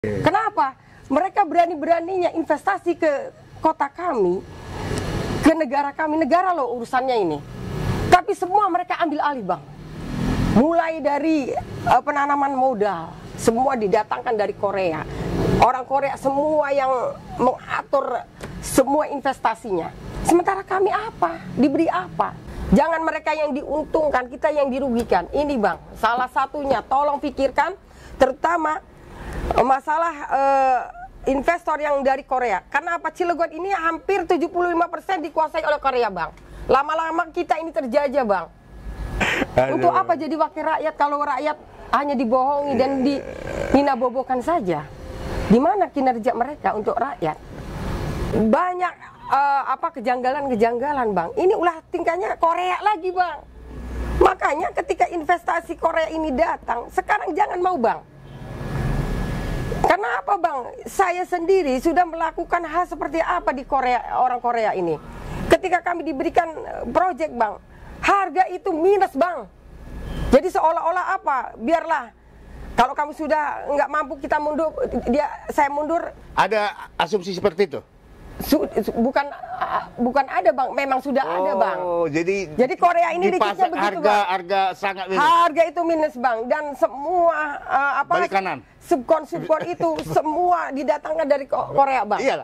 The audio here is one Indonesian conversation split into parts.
Kenapa? Mereka berani-beraninya investasi ke kota kami, ke negara kami. Negara loh urusannya ini. Tapi semua mereka ambil alih, Bang. Mulai dari penanaman modal, semua didatangkan dari Korea. Orang Korea semua yang mengatur semua investasinya. Sementara kami apa? Diberi apa? Jangan mereka yang diuntungkan, kita yang dirugikan. Ini, Bang, salah satunya tolong pikirkan, terutama masalah investor yang dari Korea. Karena apa? Cilegon ini hampir 75% dikuasai oleh Korea, Bang. Lama-lama kita ini terjajah, Bang. Untuk apa jadi wakil rakyat kalau rakyat hanya dibohongi dan dihina-bobokan saja? Di mana kinerja mereka untuk rakyat? Banyak kejanggalan-kejanggalan, Bang. Ini ulah tingkahnya Korea lagi, Bang. Makanya ketika investasi Korea ini datang, sekarang jangan mau, Bang. Kenapa, Bang? Saya sendiri sudah melakukan hal seperti apa di Korea, orang Korea ini. Ketika kami diberikan proyek, Bang, harga itu minus, Bang. Jadi seolah-olah apa? Biarlah. Kalau kamu sudah nggak mampu, kita mundur, saya mundur. Ada asumsi seperti itu? Bukan ada, Bang. Memang sudah ada, Bang. Oh, jadi Korea ini dikitnya begitu, Bang. Harga sangat minus. Harga itu minus, Bang. Dan semua balik kanan. Subkon itu semua didatangkan dari Korea, Bang. Iyalah.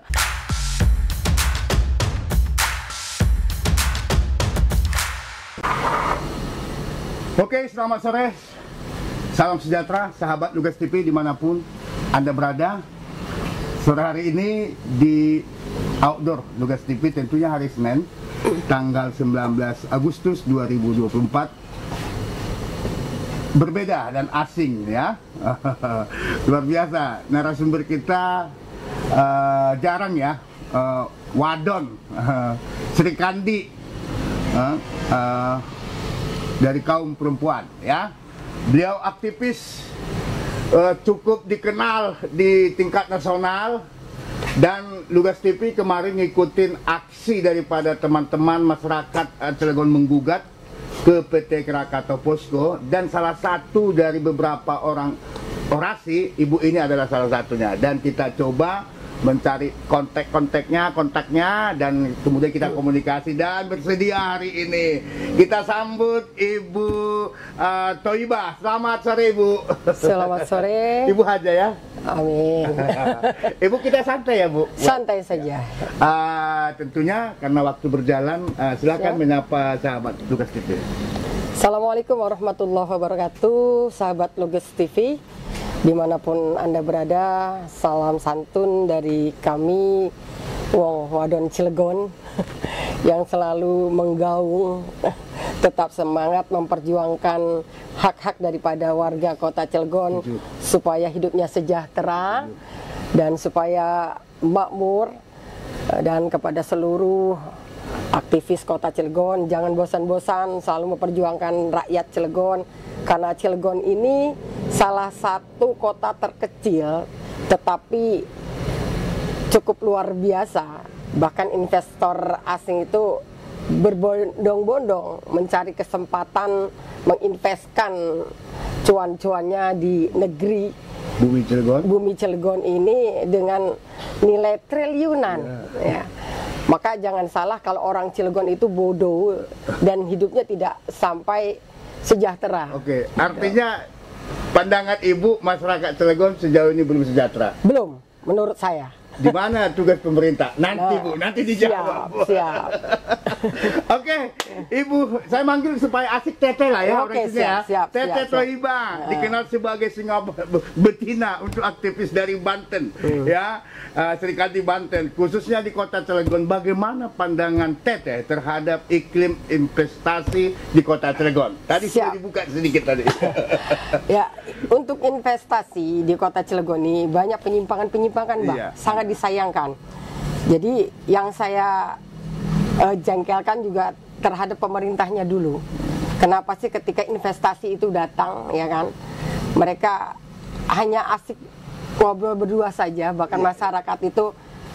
Oke, selamat sore. Salam sejahtera, sahabat Lugas TV dimanapun Anda berada. Sore hari ini di Outdoor Lugas TV, tentunya hari Senin, tanggal 19 Agustus 2024. Berbeda dan asing, ya. Luar biasa, narasumber kita jarang ya. Wadon, Sri Kandi, dari kaum perempuan, ya. Beliau aktivis, cukup dikenal di tingkat nasional, dan Lugas TV kemarin ngikutin aksi daripada teman-teman masyarakat Cilegon menggugat ke PT Krakatau Posko, dan salah satu dari beberapa orang orasi, ibu ini adalah salah satunya, dan kita coba mencari kontaknya, dan kemudian kita komunikasi, dan bersedia hari ini kita sambut Ibu Thoibah. Selamat sore, Ibu. Selamat sore. Ibu Haja, ya. Amin. Ibu, kita santai ya, Bu? Santai saja. Tentunya karena waktu berjalan, silakan menyapa sahabat Lugas TV. Assalamualaikum warahmatullahi wabarakatuh, sahabat Lugas TV. Dimanapun Anda berada, salam santun dari kami Wong Wadon Cilegon yang selalu menggaung, tetap semangat memperjuangkan hak-hak daripada warga kota Cilegon supaya hidupnya sejahtera dan supaya makmur. Dan kepada seluruh aktivis kota Cilegon, jangan bosan-bosan selalu memperjuangkan rakyat Cilegon, karena Cilegon ini salah satu kota terkecil tetapi cukup luar biasa. Bahkan investor asing itu berbondong-bondong mencari kesempatan menginvestkan cuan-cuannya di negeri Bumi Cilegon ini dengan nilai triliunan, ya. Maka jangan salah kalau orang Cilegon itu bodoh dan hidupnya tidak sampai sejahtera. Oke, artinya pandangan Ibu, masyarakat Cilegon sejauh ini belum sejahtera? Belum, menurut saya. Di mana tugas pemerintah? Nanti, Bu, nanti dijawab. Siap. Oke, Ibu, saya manggil supaya asik Tete lah ya. Oke, siap. Tete Thoibah, dikenal sebagai singa betina untuk aktivis dari Banten, ya. Sri Kandi Banten, khususnya di kota Cilegon. Bagaimana pandangan Tete terhadap iklim investasi di kota Cilegon? Tadi sudah dibuka sedikit tadi. Ya, untuk investasi di kota Cilegon ini banyak penyimpangan-penyimpangan, Bang. Iya. Sangat disayangkan. Jadi yang saya jengkelkan juga terhadap pemerintahnya dulu. Kenapa sih ketika investasi itu datang, ya kan, mereka hanya asik ngobrol berdua saja, bahkan masyarakat itu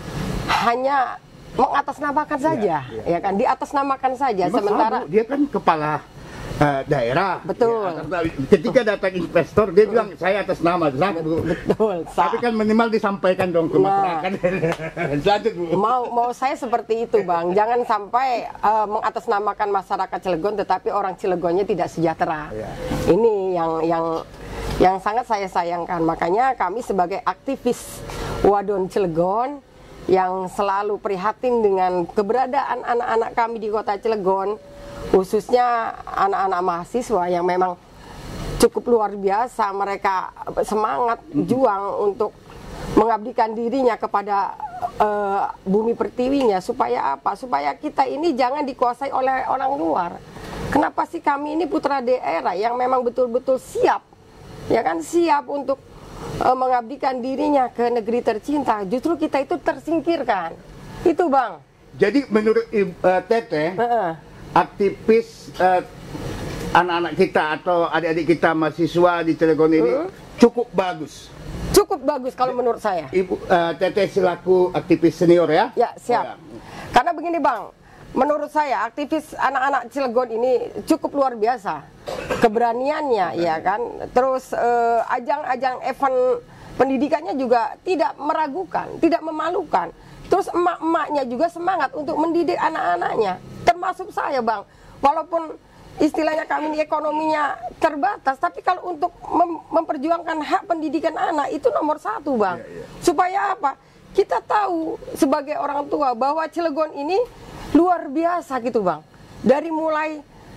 hanya mengatasnamakan saja, ya kan, diatasnamakan saja. Sementara dia kan kepala daerah. Betul. Ya, ketika datang investor, dia bilang saya atas nama Zak, Bu. Betul. Tapi kan minimal disampaikan dong ke masyarakat. Lanjut, Bu. Mau saya seperti itu, Bang. Jangan sampai mengatasnamakan masyarakat Cilegon, tetapi orang Cilegonnya tidak sejahtera. Ya. Ini yang sangat saya sayangkan. Makanya kami sebagai aktivis Wadon Cilegon yang selalu prihatin dengan keberadaan anak-anak kami di kota Cilegon, khususnya anak-anak mahasiswa yang memang cukup luar biasa. Mereka semangat juang untuk mengabdikan dirinya kepada bumi pertiwinya. Supaya apa? Supaya kita ini jangan dikuasai oleh orang luar. Kenapa sih kami ini putra daerah yang memang betul-betul siap, ya kan, siap untuk mengabdikan dirinya ke negeri tercinta, justru kita itu tersingkirkan. Itu, Bang. Jadi menurut Teteh, aktivis anak-anak kita atau adik-adik kita mahasiswa di Cilegon ini cukup bagus. Cukup bagus kalau menurut saya. Ibu Teteh selaku aktivis senior ya? Ya, siap. Karena begini, Bang, menurut saya aktivis anak-anak Cilegon ini cukup luar biasa keberaniannya, ya kan. Terus ajang-ajang event pendidikannya juga tidak meragukan, tidak memalukan. Terus emak-emaknya juga semangat untuk mendidik anak-anaknya, termasuk saya, Bang. Walaupun istilahnya kami ini ekonominya terbatas, tapi kalau untuk memperjuangkan hak pendidikan anak itu nomor satu, Bang. Supaya apa? Kita tahu sebagai orang tua bahwa Cilegon ini luar biasa gitu, Bang. Dari mulai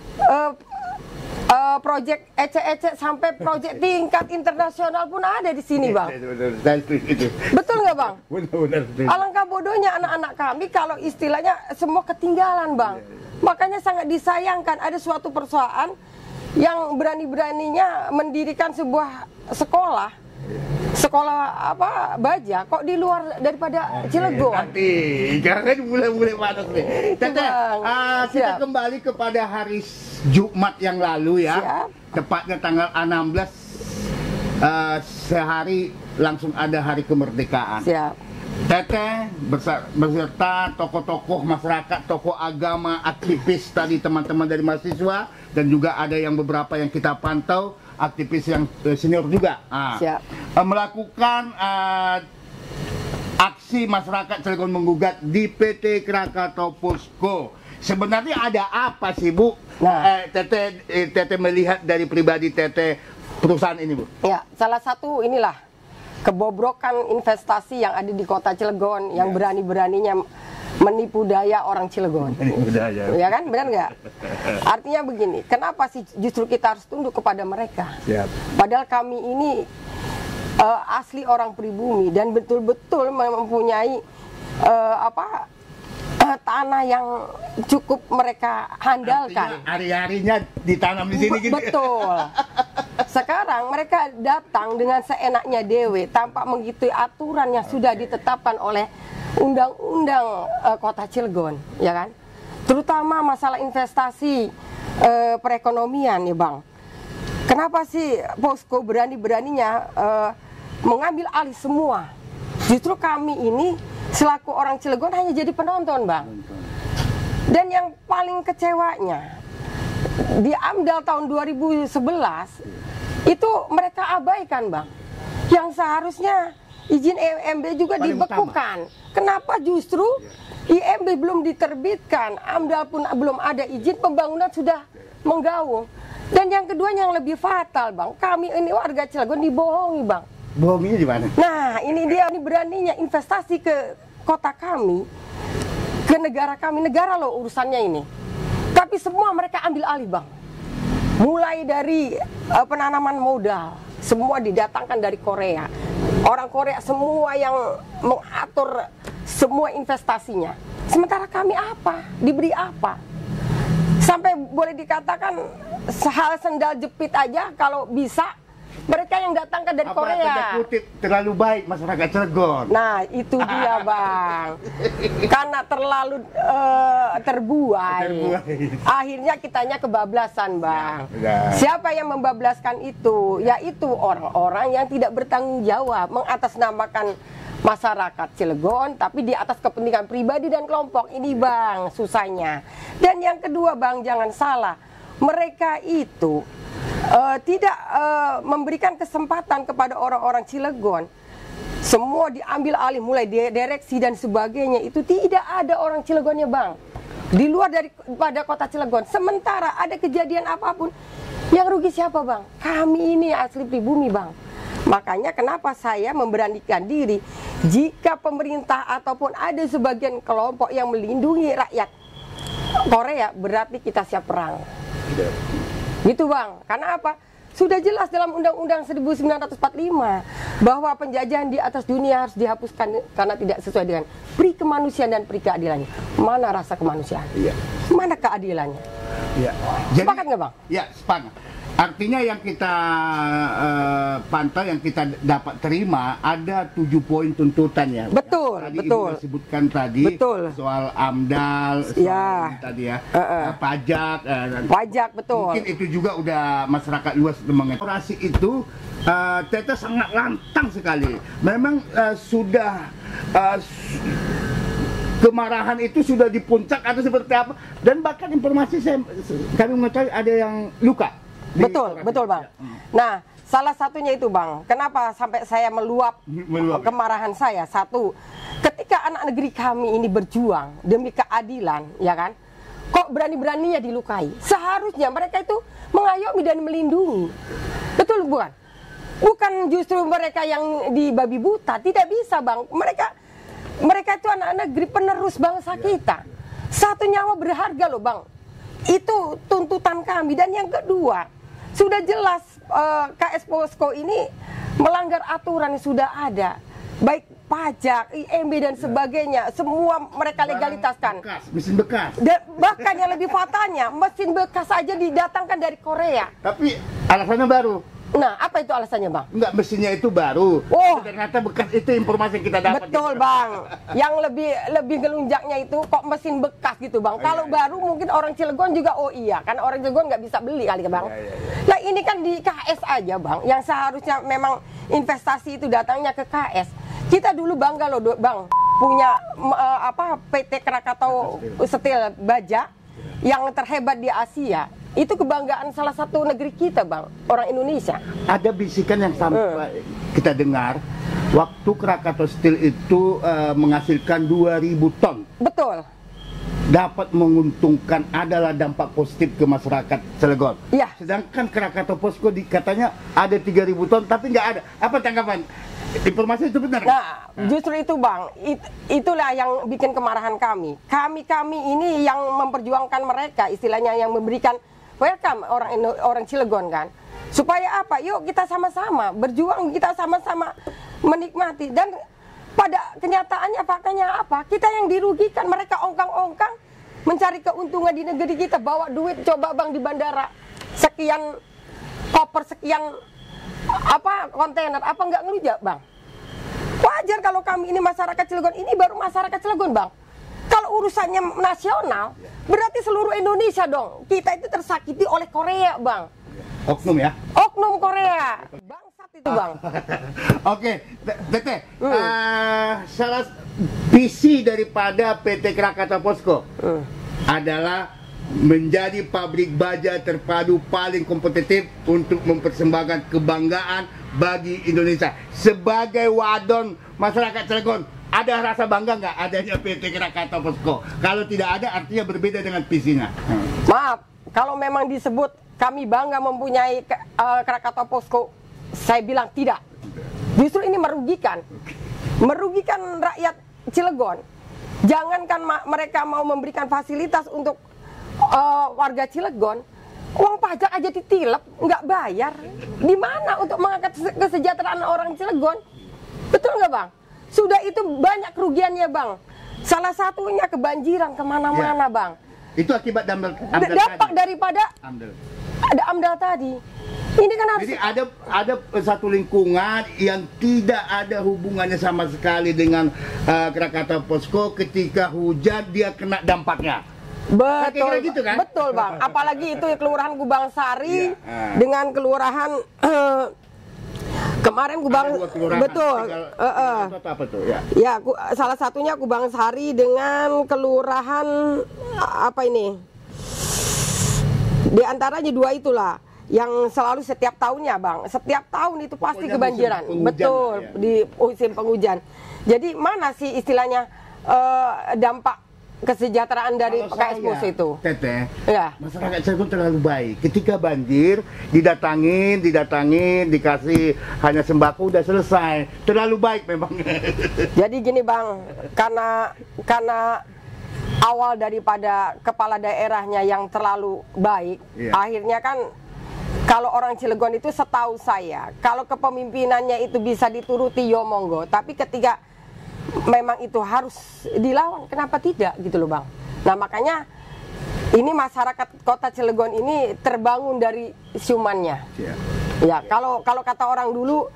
proyek ecek-ecek sampai proyek tingkat internasional pun ada di sini, Bang. Betul nggak, Bang? Benar. Alangkah bodohnya anak-anak kami kalau istilahnya semua ketinggalan, Bang. Makanya sangat disayangkan ada suatu perusahaan yang berani-beraninya mendirikan sebuah sekolah apa baja kok di luar daripada Cilegon. Nanti jangan mulai panas nih. Teteh, kita Siap. kembali kepada hari Jumat yang lalu ya. Siap. Tepatnya tanggal 16, sehari langsung ada hari kemerdekaan. Siap. Teteh beserta tokoh-tokoh masyarakat, tokoh agama, aktivis tadi, teman-teman dari mahasiswa, dan juga ada yang beberapa yang kita pantau aktivis yang senior juga. Siap. Melakukan aksi masyarakat Cilegon menggugat di PT Krakatau Posko. Sebenarnya ada apa sih, Bu? Nah. Teteh melihat dari pribadi Teteh perusahaan ini, Bu. Ya, salah satu inilah kebobrokan investasi yang ada di kota Cilegon yang berani-beraninya menipu daya orang Cilegon. Ya kan, benar nggak? Artinya begini, kenapa sih justru kita harus tunduk kepada mereka? Siap. Padahal kami ini asli orang pribumi dan betul-betul mempunyai tanah yang cukup mereka handalkan. Hari-harinya ditanam di sini gitu. Betul. Sekarang mereka datang dengan seenaknya dewe tanpa mengikuti aturan yang sudah ditetapkan oleh undang-undang kota Cilegon, ya kan? Terutama masalah investasi perekonomian nih, Bang. Kenapa sih Posko berani-beraninya mengambil alih semua? Justru kami ini selaku orang Cilegon hanya jadi penonton, Bang. Dan yang paling kecewanya di AMDAL tahun 2011 itu mereka abaikan, Bang. Yang seharusnya izin IMB juga paling dibekukan. Kenapa justru IMB belum diterbitkan, AMDAL pun belum ada izin, pembangunan sudah menggaung. Dan yang kedua yang lebih fatal, Bang, kami ini warga Cilegon dibohongi, Bang. Bohongnya di mana? Nah, ini dia, ini beraninya investasi ke kota kami, ke negara kami. Negara loh urusannya ini. Tapi semua mereka ambil alih, Bang. Mulai dari penanaman modal, semua didatangkan dari Korea. Orang Korea semua yang mengatur semua investasinya. Sementara kami apa? Diberi apa? Sampai boleh dikatakan hal sendal jepit aja kalau bisa mereka yang datangkan dari Korea. Tanda kutip terlalu baik masyarakat Cilegon. Nah, itu dia, Bang. Karena terlalu terbuai. Akhirnya kitanya kebablasan, Bang. Ya. Siapa yang membablaskan itu? Yaitu orang-orang yang tidak bertanggung jawab, mengatasnamakan masyarakat Cilegon, tapi di atas kepentingan pribadi dan kelompok. Ini, Bang, susahnya. Dan yang kedua, Bang, jangan salah. mereka itu tidak memberikan kesempatan kepada orang-orang Cilegon. Semua diambil alih, mulai direksi dan sebagainya. Itu tidak ada orang Cilegonnya, Bang, di luar daripada kota Cilegon. Sementara ada kejadian apapun, yang rugi siapa, Bang? Kami ini asli pribumi, Bang. Makanya kenapa saya memberanikan diri, jika pemerintah ataupun ada sebagian kelompok yang melindungi rakyat Korea, berarti kita siap perang. Gitu, Bang. Karena apa? Sudah jelas dalam Undang-Undang 1945 bahwa penjajahan di atas dunia harus dihapuskan karena tidak sesuai dengan pri kemanusiaan dan pri keadilannya. Mana rasa kemanusiaan? Iya. Mana keadilannya? Iya. Sepakat nggak, Bang? Ya, sepakat. Artinya yang kita pantau, yang kita dapat terima, ada 7 poin tuntutannya. Betul, tadi betul. Ibu sebutkan tadi, betul. Soal AMDAL, soal Ya. tadi ya, pajak. Pajak, betul. Mungkin itu juga udah masyarakat luas mengenai orasi itu. Teta sangat lantang sekali. Memang sudah kemarahan itu sudah di puncak atau seperti apa, dan bahkan informasi kami mengetahui ada yang luka. Betul, betul, Bang. Nah, salah satunya itu, Bang, kenapa sampai saya meluap kemarahan saya. Satu, ketika anak negeri kami ini berjuang demi keadilan, ya kan, kok berani-beraninya dilukai. Seharusnya mereka itu mengayomi dan melindungi. Betul, bukan? Bukan justru mereka yang dibabi buta. Tidak bisa, Bang. Mereka itu anak negeri, penerus bangsa kita. Satu nyawa berharga loh, Bang. Itu tuntutan kami. Dan yang kedua, sudah jelas KS Posko ini melanggar aturan yang sudah ada, baik pajak, IMB dan sebagainya, semua mereka legalitaskan. Mesin bekas. Dan bahkan yang lebih fatalnya, mesin bekas saja didatangkan dari Korea. Tapi alasannya baru. Nah, apa itu alasannya, Bang? Enggak, mesinnya itu baru. Oh, ternyata bekas. Itu informasi yang kita dapat. Betul, gitu, Bang. Yang lebih gelunjaknya itu kok mesin bekas gitu, Bang. Kalau baru mungkin orang Cilegon juga, oh iya, kan orang Cilegon nggak bisa beli kali, Bang. Nah, ini kan di KS aja, Bang, yang seharusnya memang investasi itu datangnya ke KS. Kita dulu bangga loh, Bang, punya PT Krakatau Steel Baja yang terhebat di Asia. Itu kebanggaan salah satu negeri kita, Bang, orang Indonesia. Ada bisikan yang sampai kita dengar, waktu Krakatau Steel itu menghasilkan 2000 ton. Betul. Dapat menguntungkan, adalah dampak positif ke masyarakat Cilegon. Iya. Sedangkan Krakatau Posko katanya ada 3000 ton, tapi nggak ada. Apa tanggapan? Informasi itu benar? Nah, justru itu, Bang, itulah yang bikin kemarahan kami. Kami ini yang memperjuangkan mereka, istilahnya yang memberikan welcome orang Cilegon kan. Supaya apa? Yuk kita sama-sama berjuang, kita sama-sama menikmati. Dan pada kenyataannya, faktanya apa? Kita yang dirugikan, mereka ongkang-ongkang mencari keuntungan di negeri kita, bawa duit, coba, Bang, di bandara sekian koper, sekian kontainer, apa nggak ngelujak, Bang? Wajar kalau kami ini masyarakat Cilegon, ini baru masyarakat Cilegon, Bang. Kalau urusannya nasional, berarti seluruh Indonesia dong. Kita itu tersakiti oleh Korea, Bang. Oknum ya? Oknum Korea. Bangsat itu, Bang. Oke, Tete. Salah visi daripada PT Krakatau Posko adalah menjadi pabrik baja terpadu paling kompetitif untuk mempersembahkan kebanggaan bagi Indonesia. Sebagai wadon masyarakat Cilegon, ada rasa bangga nggak adanya PT Krakatau Posko? Kalau tidak ada, artinya berbeda dengan visinya. Maaf, kalau memang disebut kami bangga mempunyai Krakatau Posko, saya bilang tidak. Justru ini merugikan rakyat Cilegon. Jangankan mereka mau memberikan fasilitas untuk warga Cilegon, uang pajak aja ditilep, nggak bayar. Di mana untuk mengangkat kesejahteraan orang Cilegon? Betul nggak, Bang? Sudah itu banyak kerugiannya, Bang. Salah satunya kebanjiran kemana-mana, Bang. Itu akibat dampak daripada ada AMDAL tadi. Ini kan harus. Jadi ada satu lingkungan yang tidak ada hubungannya sama sekali dengan Krakatau Posko. Ketika hujan dia kena dampaknya. Betul, gitu kan? Betul, Bang. Apalagi itu Kelurahan Kubang Sari dengan Kelurahan kemarin betul. Apa tuh? Ya, salah satunya Kubang Sari dengan Kelurahan Di antaranya dua itulah yang selalu setiap tahunnya bang, setiap tahun itu pasti Pokoknya kebanjiran, musim penghujan, betul ya. di musim penghujan. Jadi mana sih istilahnya dampak kesejahteraan dari Kalau PKS Posko saya, itu? Teteh, Ya. masyarakat Cilegon terlalu baik. Ketika banjir, didatangin, dikasih hanya sembako udah selesai. Terlalu baik memang. Jadi gini bang, karena awal daripada kepala daerahnya yang terlalu baik, Iya. akhirnya kan kalau orang Cilegon itu setahu saya, kalau kepemimpinannya itu bisa dituruti yo monggo, tapi ketika memang itu harus dilawan, kenapa tidak gitu loh bang. Nah makanya ini masyarakat kota Cilegon ini terbangun dari siumannya. Iya. Ya kalau kata orang dulu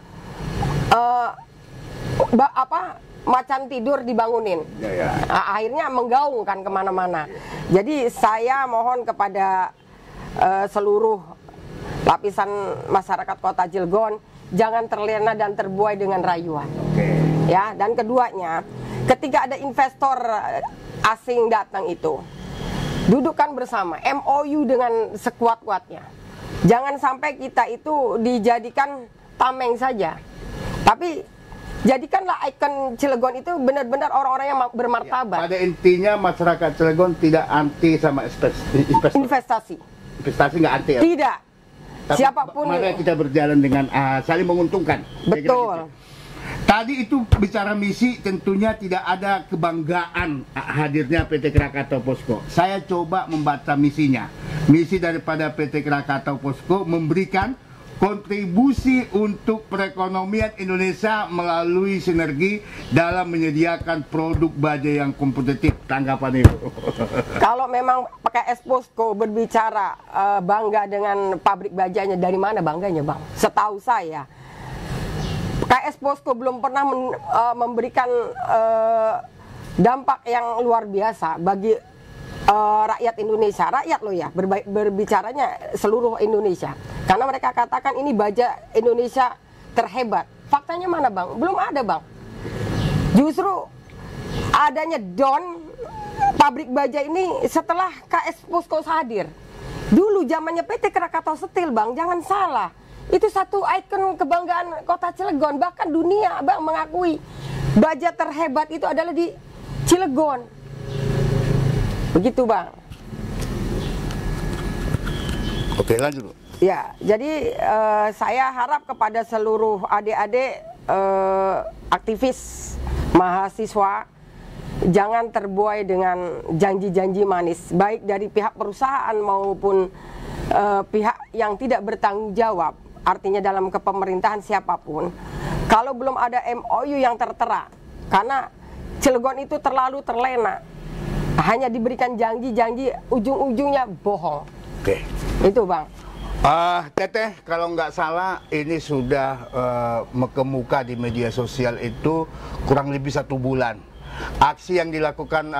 macan tidur dibangunin. Ya. Akhirnya menggaung kan kemana-mana. Jadi saya mohon kepada seluruh lapisan masyarakat kota Cilegon, jangan terlena dan terbuai dengan rayuan. Oke. Ya, dan keduanya, ketika ada investor asing datang itu, dudukkan bersama, MOU dengan sekuat-kuatnya. Jangan sampai kita itu dijadikan tameng saja, tapi jadikanlah ikon Cilegon itu benar-benar orang-orang yang bermartabat. Pada intinya masyarakat Cilegon tidak anti sama Investasi. Investasi nggak anti ya? Tidak. Tapi Siapapun. mari kita berjalan dengan saling menguntungkan. Betul. Tadi itu bicara misi, tentunya tidak ada kebanggaan hadirnya PT Krakatau Posko. Saya coba membaca misinya. Misi daripada PT Krakatau Posko memberikan kontribusi untuk perekonomian Indonesia melalui sinergi dalam menyediakan produk baja yang kompetitif. Tanggapan Ibu? Kalau memang PKS Posko berbicara bangga dengan pabrik bajanya, dari mana bangganya bang? Setahu saya PKS Posko belum pernah memberikan dampak yang luar biasa bagi rakyat Indonesia. Rakyat loh ya, berbicaranya seluruh Indonesia. Karena mereka katakan ini baja Indonesia terhebat. Faktanya mana bang? Belum ada bang. Justru adanya DON pabrik baja ini setelah KS Posko hadir. Dulu zamannya PT Krakatau Steel bang, jangan salah. Itu satu ikon kebanggaan kota Cilegon. Bahkan dunia bang mengakui baja terhebat itu adalah di Cilegon. Begitu bang. Oke, lanjut. Ya, jadi saya harap kepada seluruh adik-adik aktivis mahasiswa, jangan terbuai dengan janji-janji manis, baik dari pihak perusahaan maupun pihak yang tidak bertanggung jawab, artinya dalam kepemerintahan siapapun. Kalau belum ada MOU yang tertera, karena Cilegon itu terlalu terlena, hanya diberikan janji-janji, ujung-ujungnya bohong. Oke. Itu bang. Teteh, kalau nggak salah ini sudah mengemuka di media sosial itu kurang lebih 1 bulan. Aksi yang dilakukan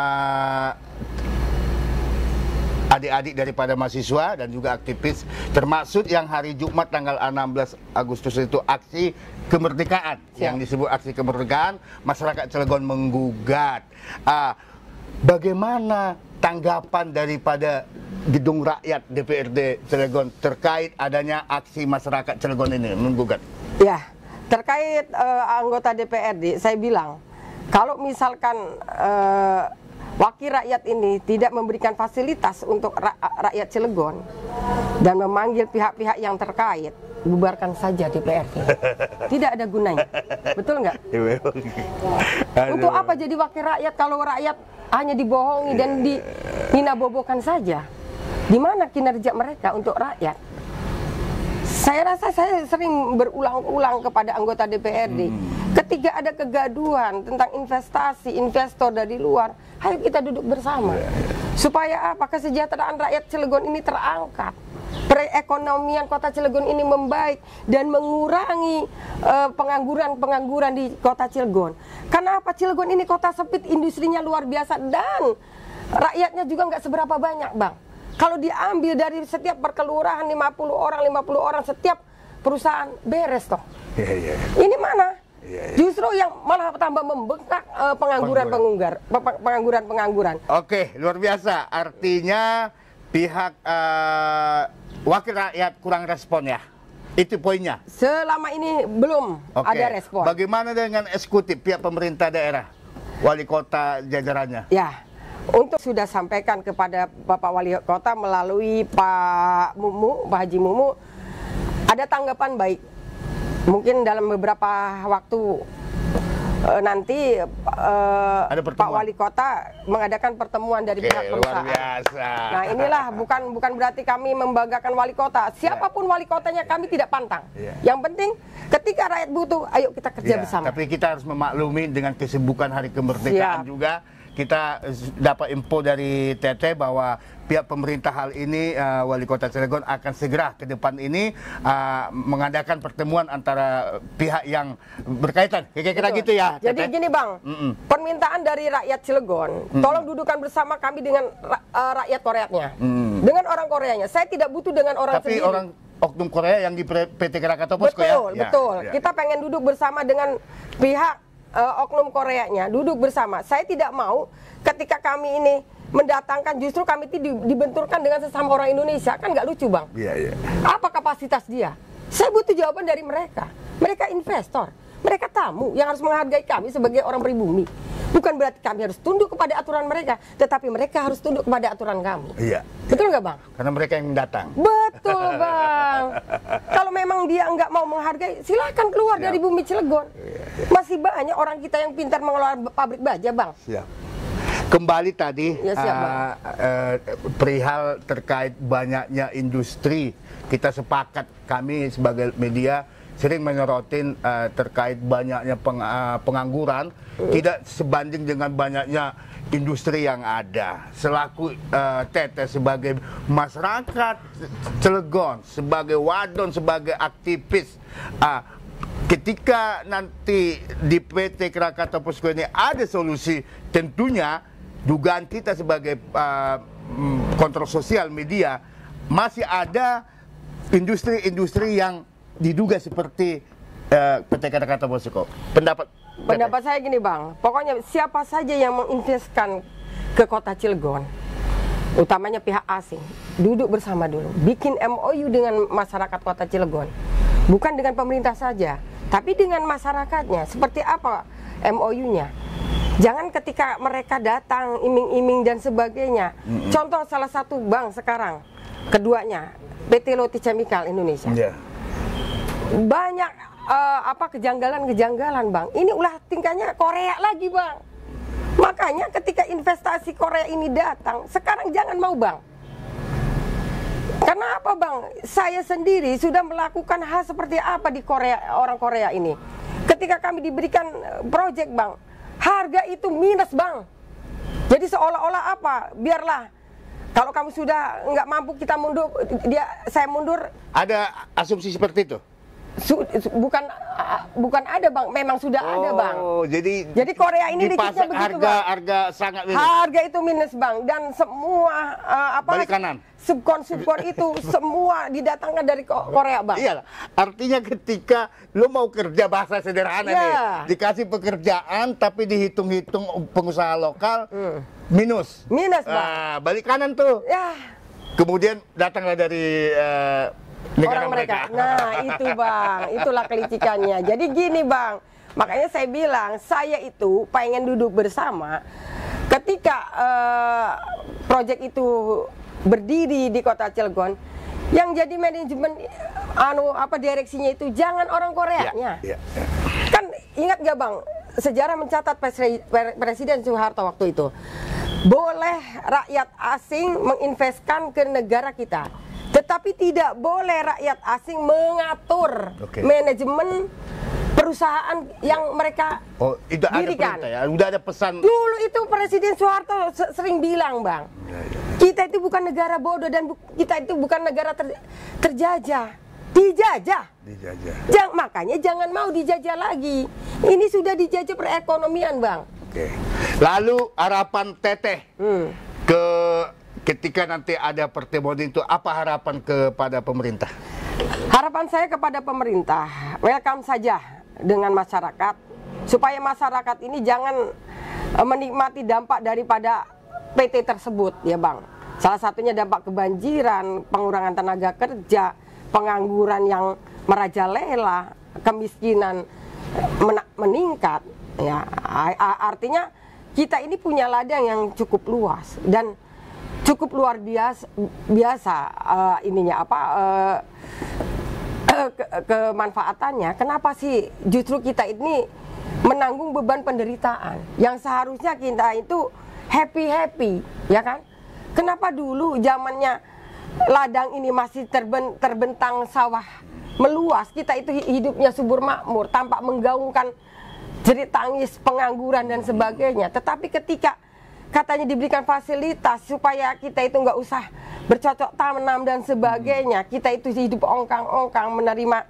adik-adik daripada mahasiswa dan juga aktivis, termasuk yang hari Jumat tanggal 16 Agustus itu aksi kemerdekaan. Yang disebut aksi kemerdekaan, masyarakat Cilegon menggugat. Bagaimana tanggapan daripada Gedung Rakyat DPRD Cilegon terkait adanya aksi masyarakat Cilegon ini menggugat? Ya, terkait anggota DPRD, saya bilang kalau misalkan wakil rakyat ini tidak memberikan fasilitas untuk rakyat Cilegon dan memanggil pihak-pihak yang terkait, bubarkan saja DPRD. Tidak ada gunanya, betul nggak? Untuk apa jadi wakil rakyat kalau rakyat hanya dibohongi dan dihina-bobokan saja? Di mana kinerja mereka untuk rakyat? Saya rasa saya sering berulang-ulang kepada anggota DPRD. Ketika ada kegaduhan tentang investasi, investor dari luar, ayo kita duduk bersama. Supaya apa? Kesejahteraan rakyat Cilegon ini terangkat. Perekonomian kota Cilegon ini membaik dan mengurangi pengangguran-pengangguran di kota Cilegon. Karena apa? Cilegon ini kota sempit, industrinya luar biasa dan rakyatnya juga nggak seberapa banyak, Bang. Kalau diambil dari setiap perkelurahan 50 orang setiap perusahaan beres toh. Ini mana? Justru yang malah tambah membengkak pengangguran. Oke, luar biasa. Artinya pihak wakil rakyat kurang respon ya? Itu poinnya? Selama ini belum ada respon. Bagaimana dengan eksekutif, pihak pemerintah daerah, wali kota jajarannya? Ya, untuk sudah sampaikan kepada Bapak Wali Kota melalui Pak Haji Mumu, ada tanggapan baik. Mungkin dalam beberapa waktu nanti Pak Wali Kota mengadakan pertemuan dari pihak perusahaan. Luar biasa. Nah inilah bukan berarti kami membanggakan wali kota. Siapapun wali kotanya kami tidak pantang. Yang penting ketika rakyat butuh, ayo kita kerja bersama. Tapi kita harus memaklumi dengan kesibukan hari kemerdekaan juga. Kita dapat info dari Teteh bahwa pihak pemerintah hal ini, Wali Kota Cilegon akan segera ke depan ini mengadakan pertemuan antara pihak yang berkaitan. Kira-kira gitu ya, Teteh? Jadi gini Bang, permintaan dari rakyat Cilegon, tolong dudukan bersama kami dengan rakyat Koreanya, dengan orang Koreanya. Saya tidak butuh dengan orang sendiri. Tapi orang oknum Korea yang di PT Krakatau Posko ya? Betul. Kita pengen duduk bersama dengan pihak oknum Koreanya, duduk bersama. Saya tidak mau ketika kami ini mendatangkan, justru kami dibenturkan dengan sesama orang Indonesia, kan nggak lucu Bang. Apa kapasitas dia? Saya butuh jawaban dari mereka. Mereka investor, mereka tamu yang harus menghargai kami sebagai orang pribumi. Bukan berarti kami harus tunduk kepada aturan mereka, tetapi mereka harus tunduk kepada aturan kami. Betul nggak Bang? Karena mereka yang datang. Betul Bang. Kalau memang dia nggak mau menghargai, silakan keluar dari bumi Cilegon. Masih banyak orang kita yang pintar mengelola pabrik baja Bang. Kembali tadi perihal terkait banyaknya industri, kita sepakat, kami sebagai media sering menyorotin terkait banyaknya pengangguran, tidak sebanding dengan banyaknya industri yang ada. Selaku Teteh sebagai masyarakat Cilegon, sebagai wadon, sebagai aktivis, ketika nanti di PT Krakatau Posko ini ada solusi, tentunya dugaan kita sebagai kontrol sosial media, masih ada industri-industri yang diduga seperti PT Krakatau Posko. Pendapat saya gini Bang, pokoknya siapa saja yang menginvestkan ke kota Cilegon, utamanya pihak asing, duduk bersama dulu, bikin MOU dengan masyarakat kota Cilegon, bukan dengan pemerintah saja, tapi dengan masyarakatnya. Seperti apa MOU-nya? Jangan ketika mereka datang iming-iming dan sebagainya. Contoh salah satu bank sekarang, keduanya PT Lotte Chemical Indonesia. Banyak kejanggalan-kejanggalan Bang. Ini ulah tingkahnya Korea lagi Bang. Makanya ketika investasi Korea ini datang, sekarang jangan mau Bang. Kenapa Bang? Saya sendiri sudah melakukan hal seperti apa di Korea, orang Korea ini. Ketika kami diberikan proyek Bang, harga itu minus Bang. Jadi seolah-olah apa? Biarlah. Kalau kamu sudah nggak mampu, kita mundur, saya mundur. Ada asumsi seperti itu? Bukan ada Bang, memang sudah ada Bang. Jadi Korea ini dikitnya begitu Bang. Harga sangat minus. Harga itu minus Bang, dan semua balik kanan. Subkon itu semua didatangkan dari Korea Bang. Iyalah, artinya ketika lo mau kerja, bahasa sederhana nih, dikasih pekerjaan tapi dihitung-hitung pengusaha lokal minus Bang. Balik kanan tuh. Kemudian datanglah dari negara orang mereka. Nah itu Bang, itulah kelicikannya. Jadi gini Bang, makanya saya bilang, saya itu pengen duduk bersama ketika proyek itu berdiri di kota Cilegon, yang jadi manajemen direksinya itu jangan orang Koreanya. Kan ingat gak Bang, sejarah mencatat Presiden Soeharto waktu itu, boleh rakyat asing menginvestkan ke negara kita, tetapi tidak boleh rakyat asing mengatur manajemen perusahaan yang mereka dirikan. Udah ada pesan. Dulu itu Presiden Soeharto sering bilang Bang, kita itu bukan negara bodoh dan kita itu bukan negara terjajah. Dijajah. Makanya jangan mau dijajah lagi. Ini sudah dijajah perekonomian Bang. Lalu harapan Teteh ketika nanti ada pertemuan itu, apa harapan kepada pemerintah? Harapan saya kepada pemerintah, welcome saja dengan masyarakat, supaya masyarakat ini jangan menikmati dampak daripada PT tersebut ya Bang. Salah satunya dampak kebanjiran, pengurangan tenaga kerja, pengangguran yang merajalela, kemiskinan meningkat. Ya, artinya kita ini punya ladang yang cukup luas dan cukup luar biasa kemanfaatannya. Kenapa sih justru kita ini menanggung beban penderitaan yang seharusnya kita itu happy, ya kan? Kenapa dulu zamannya ladang ini masih terbentang sawah meluas, kita itu hidupnya subur makmur tanpa menggaungkan jerit tangis pengangguran dan sebagainya. Tetapi ketika katanya diberikan fasilitas supaya kita itu nggak usah bercocok tanam dan sebagainya, kita itu hidup ongkang-ongkang menerima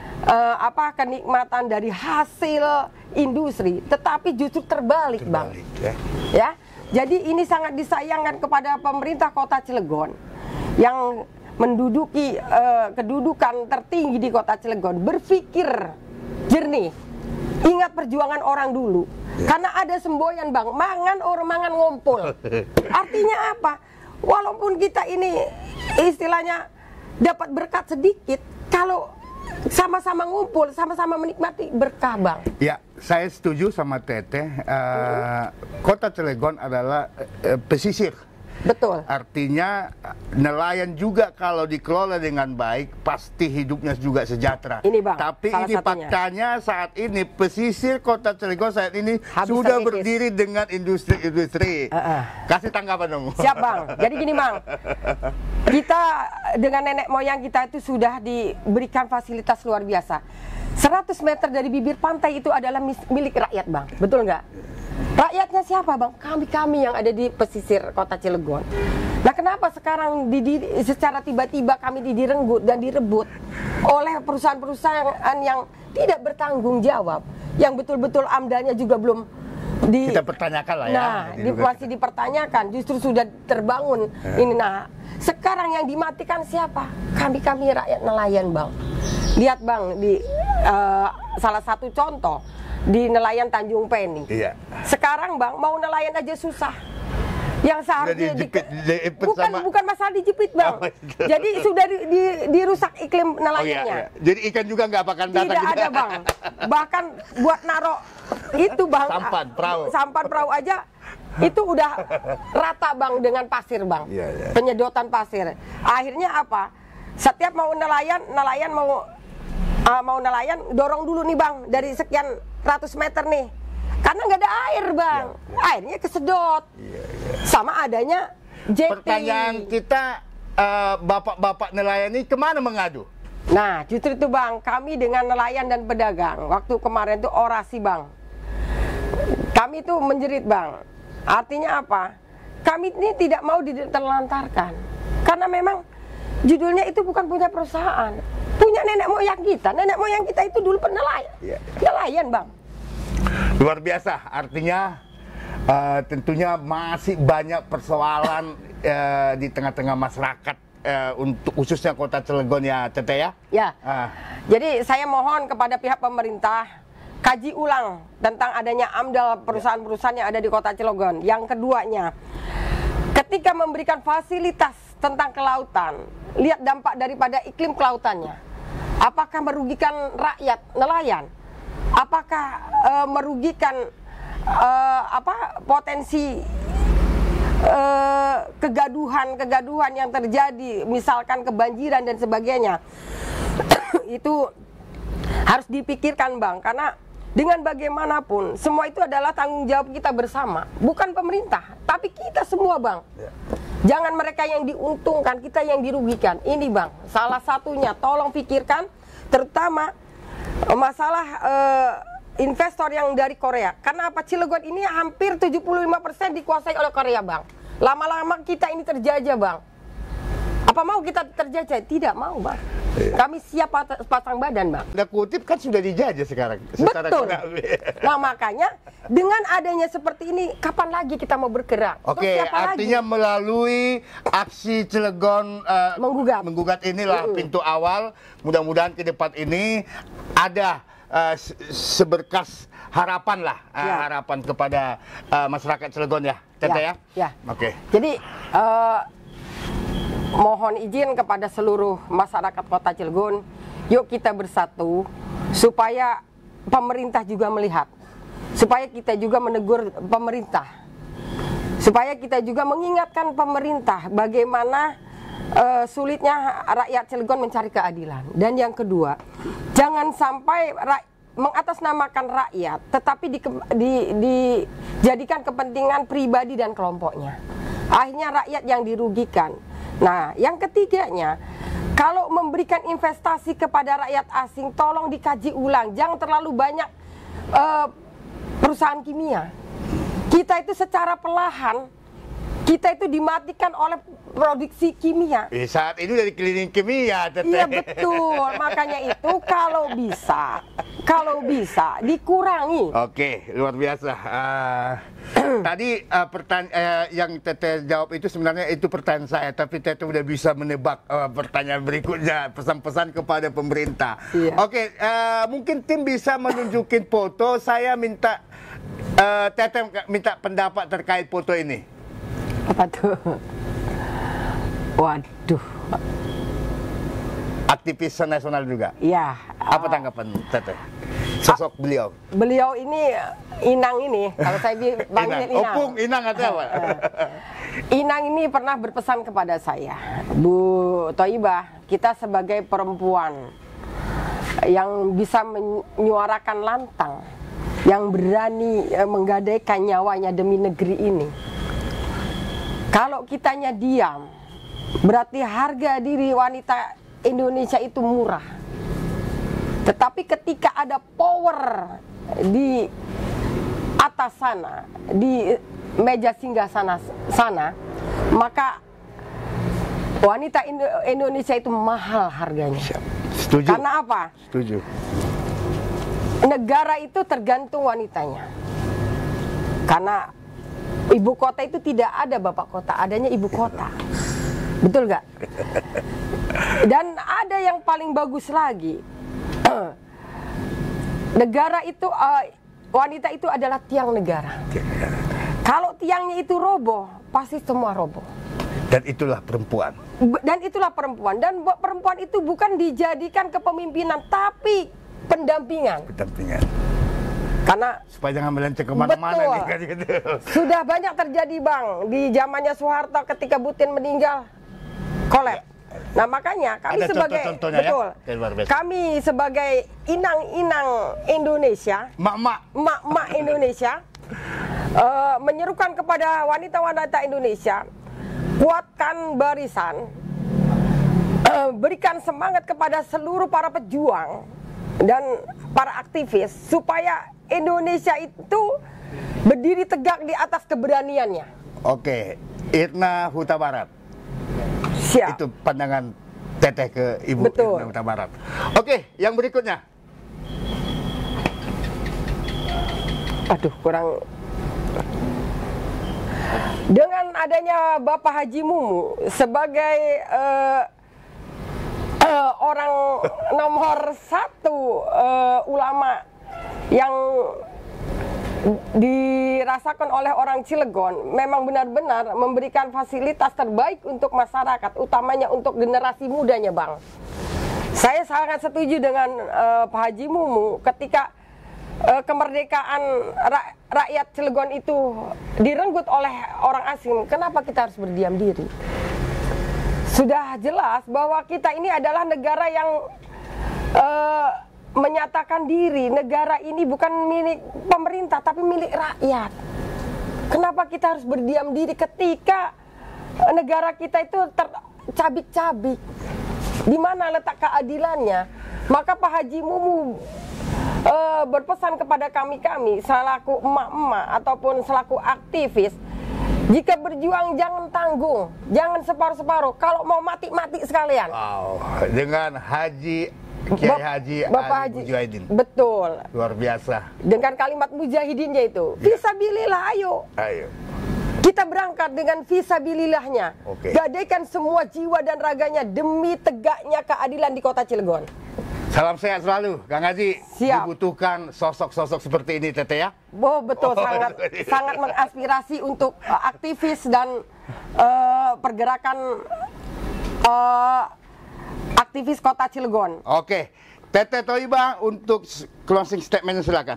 kenikmatan dari hasil industri, tetapi justru terbalik Bang. Ya. Jadi ini sangat disayangkan kepada pemerintah Kota Cilegon yang menduduki kedudukan tertinggi di Kota Cilegon, berpikir jernih, ingat perjuangan orang dulu. Karena ada semboyan Bang, mangan orang mangan ngumpul. Artinya apa? Walaupun kita ini istilahnya dapat berkat sedikit, kalau sama-sama ngumpul, sama-sama menikmati berkah Bang. Ya, saya setuju sama Teteh. Kota Cilegon adalah pesisir. Betul. Artinya nelayan juga kalau dikelola dengan baik pasti hidupnya juga sejahtera. Ini Bang, tapi ini satunya. faktanya saat ini pesisir Kota Cilegon saat ini sudah berdiri dengan industri-industri. Kasih tanggapan dong. Siap Bang. Jadi gini Bang, kita dengan nenek moyang kita itu sudah diberikan fasilitas luar biasa. 100 meter dari bibir pantai itu adalah milik rakyat Bang, betul nggak? Rakyatnya siapa Bang? Kami yang ada di pesisir Kota Cilegon. Nah kenapa sekarang secara tiba-tiba kami direnggut dan direbut oleh perusahaan-perusahaan yang tidak bertanggung jawab, yang betul-betul AMDA-nya juga belum kita pertanyakan lah ya. Nah, masih dipertanyakan, justru sudah terbangun ini. Nah, sekarang yang dimatikan siapa? Kami rakyat nelayan Bang. Lihat Bang, di salah satu contoh di nelayan Tanjung Peni. Iya. Sekarang Bang, mau nelayan aja susah. Yang seharusnya bukan masalah dijepit Bang. Jadi sudah dirusak iklim nelayannya. Jadi ikan juga nggak akan datang. Tidak ada Bang. Bahkan buat narok itu Bang, sampan perahu aja itu udah rata Bang dengan pasir Bang. Penyedotan pasir. Akhirnya apa? Setiap mau nelayan dorong dulu nih Bang dari sekian ratus meter nih, karena nggak ada air Bang. Airnya kesedot. Sama adanya jetty. Pertanyaan kita, bapak-bapak nelayan ini kemana mengadu? Nah justru itu Bang, kami dengan nelayan dan pedagang waktu kemarin itu orasi Bang, kami itu menjerit Bang. Artinya apa? Kami ini tidak mau diterlantarkan, karena memang judulnya itu bukan punya perusahaan, punya nenek moyang kita. Nenek moyang kita itu dulu penelayan, nelayan Bang. Luar biasa. Artinya tentunya masih banyak persoalan di tengah-tengah masyarakat untuk khususnya Kota Cilegon ya Teteh ya. Ya. Jadi saya mohon kepada pihak pemerintah kaji ulang tentang adanya AMDAL perusahaan-perusahaan yang ada di Kota Cilegon. Yang keduanya, ketika memberikan fasilitas tentang kelautan, lihat dampak daripada iklim kelautannya. Apakah merugikan rakyat nelayan? Apakah merugikan potensi kegaduhan yang terjadi, misalkan kebanjiran dan sebagainya? Itu harus dipikirkan Bang, karena dengan bagaimanapun semua itu adalah tanggung jawab kita bersama, bukan pemerintah, tapi kita semua Bang. Jangan mereka yang diuntungkan, kita yang dirugikan. Ini Bang, salah satunya tolong pikirkan, terutama masalah investor yang dari Korea. Karena apa? Cilegon ini hampir 75% dikuasai oleh Korea Bang. Lama-lama kita ini terjajah Bang. Apa mau kita terjajah? Tidak mau Bang. Kami siap pasang badan Bang. Udah kutip kan sudah dijajah sekarang. Betul. Nah makanya dengan adanya seperti ini, kapan lagi kita mau bergerak? Oke, artinya melalui aksi Cilegon menggugat inilah pintu awal. Mudah-mudahan ke depan ini ada seberkas harapan lah, harapan kepada masyarakat Cilegon ya, Teteh ya. Ya. Oke. Jadi mohon izin kepada seluruh masyarakat Kota Cilegon, yuk kita bersatu supaya pemerintah juga melihat, supaya kita juga menegur pemerintah, supaya kita juga mengingatkan pemerintah bagaimana sulitnya rakyat Cilegon mencari keadilan. Dan yang kedua, jangan sampai mengatasnamakan rakyat tetapi dijadikan kepentingan pribadi dan kelompoknya. Akhirnya rakyat yang dirugikan. Nah, yang ketiganya, kalau memberikan investasi kepada rakyat asing, tolong dikaji ulang. Jangan terlalu banyak perusahaan kimia. Kita itu secara perlahan, kita itu dimatikan oleh produksi kimia. Saat ini dari keliling kimia, Teteh. Iya betul, makanya itu kalau bisa dikurangi. Oke, luar biasa. Tadi yang Teteh jawab itu sebenarnya itu pertanyaan saya, tapi Teteh udah bisa menebak pertanyaan berikutnya, pesan-pesan kepada pemerintah. Iya. Oke, mungkin tim bisa menunjukin foto. Saya minta Teteh minta pendapat terkait foto ini. Apa tuh? Waduh. Aktivis nasional juga. Ya. Apa tanggapan Teteh? Sosok beliau. Beliau ini Inang ini, kalau saya panggil Inang. Opung Inang atau apa? Inang ini pernah berpesan kepada saya, Bu Thoibah, kita sebagai perempuan yang bisa menyuarakan lantang, yang berani menggadaikan nyawanya demi negeri ini. Kalau kitanya diam, berarti harga diri wanita Indonesia itu murah. Tetapi ketika ada power di atas sana, di meja singgah sana, maka wanita Indonesia itu mahal harganya. Setuju. Karena apa? Setuju. Negara itu tergantung wanitanya. Karena ibu kota itu tidak ada bapak kota, adanya ibu kota. Betul gak? Dan ada yang paling bagus lagi. Negara itu, wanita itu adalah tiang negara. Kalau tiangnya itu roboh, pasti semua roboh. Dan itulah perempuan. Dan itulah perempuan. Dan perempuan itu bukan dijadikan kepemimpinan, tapi pendampingan. Pendampingan. Karena supaya jangan melenceng kemana-mana nih kan gitu. Sudah banyak terjadi Bang di zamannya Soeharto ketika Butin meninggal, kolab. Nah makanya kami ada sebagai betul, ya? Kami sebagai inang-inang Indonesia, mak-mak Indonesia, menyerukan kepada wanita-wanita Indonesia, kuatkan barisan, berikan semangat kepada seluruh para pejuang dan para aktivis supaya Indonesia itu berdiri tegak di atas keberaniannya. Oke, Irna Huta Barat. Siap. Itu pandangan Teteh ke Ibu Betul. Irna Huta Barat. Oke, yang berikutnya. Aduh, kurang. Dengan adanya Bapak Haji Mumu sebagai orang nomor 1 ulama yang dirasakan oleh orang Cilegon, memang benar-benar memberikan fasilitas terbaik untuk masyarakat, utamanya untuk generasi mudanya Bang. Saya sangat setuju dengan Pak Haji Mumu ketika kemerdekaan rakyat Cilegon itu direnggut oleh orang asing. Kenapa kita harus berdiam diri? Sudah jelas bahwa kita ini adalah negara yang menyatakan diri, negara ini bukan milik pemerintah tapi milik rakyat. Kenapa kita harus berdiam diri ketika negara kita itu tercabik-cabik? Di mana letak keadilannya? Maka Pak Haji Mumu berpesan kepada kami selaku emak-emak ataupun selaku aktivis, jika berjuang jangan tanggung, jangan separuh-separuh. Kalau mau mati-mati sekalian. Wow, dengan Kiai Haji Bapak Ali Mujahidin. Betul. Luar biasa. Dengan kalimat mujahidinnya itu, fisabilillah, ayo. Ayo. Kita berangkat dengan fisabilillahnya. Oke. Gadaikan semua jiwa dan raganya demi tegaknya keadilan di Kota Cilegon. Salam sehat selalu, Kang Haji. Siap. Dibutuhkan sosok-sosok seperti ini, Teteh ya. Oh betul, sangat mengaspirasi untuk aktivis dan pergerakan aktivis Kota Cilegon. Oke, Tete Thoibah untuk closing statement silakan.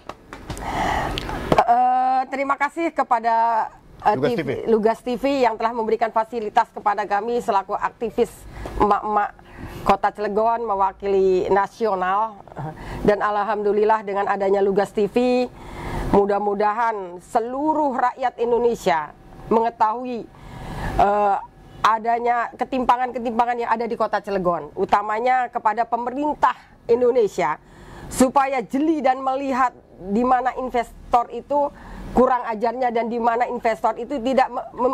Terima kasih kepada Lugas TV yang telah memberikan fasilitas kepada kami selaku aktivis emak-emak Kota Cilegon mewakili nasional. Dan alhamdulillah dengan adanya Lugas TV, mudah-mudahan seluruh rakyat Indonesia mengetahui adanya ketimpangan-ketimpangan yang ada di Kota Cilegon, utamanya kepada pemerintah Indonesia, supaya jeli dan melihat di mana investor itu kurang ajarnya dan di mana investor itu tidak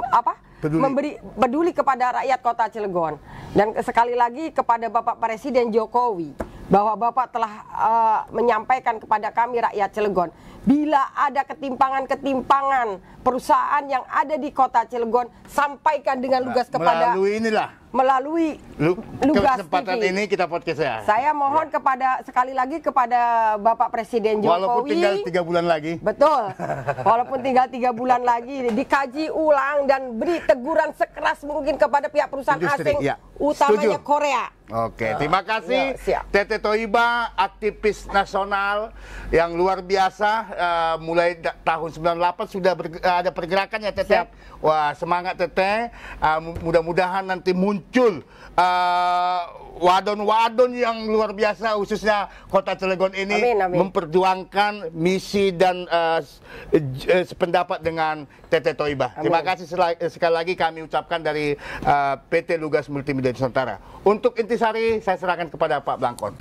peduli kepada rakyat Kota Cilegon. Dan sekali lagi kepada Bapak Presiden Jokowi, bahwa Bapak telah menyampaikan kepada kami rakyat Cilegon, bila ada ketimpangan-ketimpangan perusahaan yang ada di Kota Cilegon, sampaikan dengan lugas kepada melalui Lugas kesempatan TV. Ini kita podcast ya. Saya mohon sekali lagi kepada Bapak Presiden Jokowi, walaupun tinggal 3 bulan lagi. Betul. Walaupun tinggal 3 bulan lagi, dikaji ulang dan beri teguran sekeras mungkin kepada pihak perusahaan Industri, asing, ya. utamanya Setuju. Korea. Oke, terima kasih Tete Thoibah, aktivis nasional yang luar biasa. Mulai tahun 98 sudah ada pergerakan ya Tete. Siap. Wah, semangat Tete. Mudah-mudahan nanti muncul wadon-wadon yang luar biasa, khususnya Kota Cilegon ini. Amin. Memperjuangkan misi dan sependapat dengan Tete Thoibah. Terima kasih sekali lagi kami ucapkan dari PT Lugas Multimedia Nusantara. Untuk intisari saya serahkan kepada Pak Blangkon.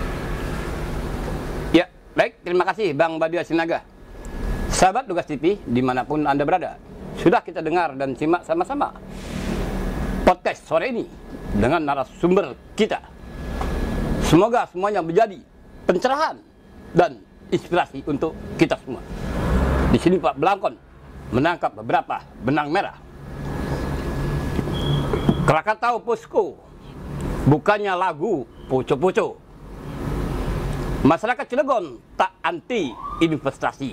Ya, baik, terima kasih Bang Badia Sinaga. Sahabat Lugas TV dimanapun Anda berada, sudah kita dengar dan simak sama-sama podcast sore ini dengan narasumber kita. Semoga semuanya menjadi pencerahan dan inspirasi untuk kita semua. Di sini Pak Blangkon menangkap beberapa benang merah. Krakatau Posko bukannya lagu poco-poco. Masyarakat Cilegon tak anti investasi.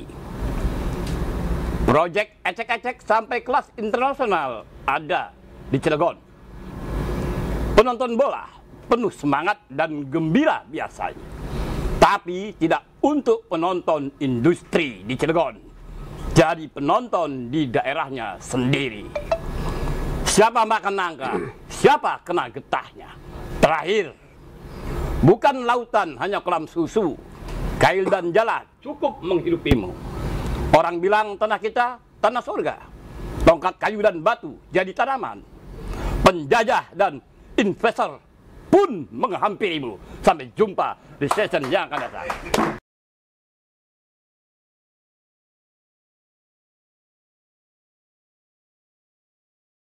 Proyek ecek-ecek sampai kelas internasional ada di Cilegon. Penonton bola penuh semangat dan gembira biasanya. Tapi tidak untuk penonton industri di Cilegon. Jadi penonton di daerahnya sendiri. Siapa makan nangka, siapa kena getahnya. Terakhir, bukan lautan hanya kolam susu, kail dan jala cukup menghidupimu. Orang bilang tanah kita tanah surga, tongkat kayu dan batu jadi tanaman. Penjajah dan investor pun menghampirimu. Sampai jumpa di season yang akan datang.